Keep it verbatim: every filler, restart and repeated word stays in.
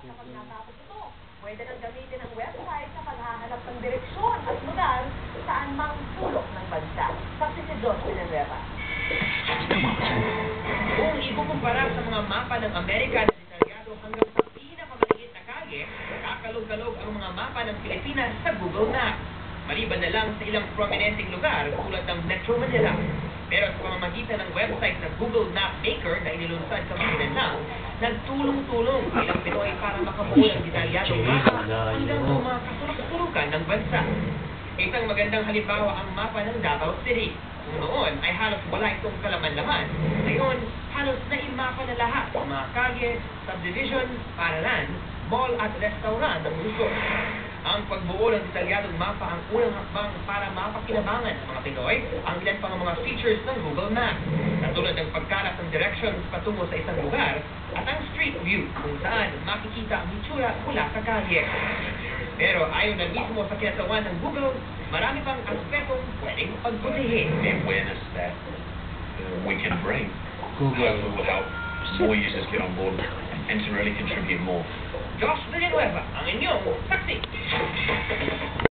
kapag natapos ito, pwede nang gamitin ang website sa paghahanap ng direksyon at lugar saan mang sulok ng bansa. Saksi si Josh Villanueva. Kung ikukumpara sa mga mapa ng Amerika na detalyado hanggang sa pinakamaliit na kalye, kakalog-kalog ang mga mapa ng Pilipinas sa Google Maps. Maliban na lang sa ilang prominenteng lugar tulad ng Metro Manila. Pero sa pamamagitan ng website na Google Map Maker na inilunsad sa mga lang, nagtulong-tulong ilang Pinoy para makabuo ng detalyadong mapa hanggang sa mga kasulok-sulukan ng bansa. Isang magandang halimbawa ang mapa ng Davao City. Kung noon ay halos wala itong kalaman-laman, ngayon halos naimapa na lahat ng mga kalye, subdivision, paralan, mall at restaurant ng lungsod. Ang pagbuo ng detalyadong mapa ang unang hakbang para mapakinabangan ng mga Pinoy ang ilan pang mga features ng Google Maps, katulad ng pagkalat ng directions patungo sa isang lugar at ang street view kung saan makikita ang hitsura mula sa kalye. Pero ayon na mismo sa kinatawan ng Google, marami pang aspektong pwedeng pagbutihin. The awareness that uh, we can bring Google uh, will help more users get on board and to really contribute more. Josh Villanueva, ang inyong saksi.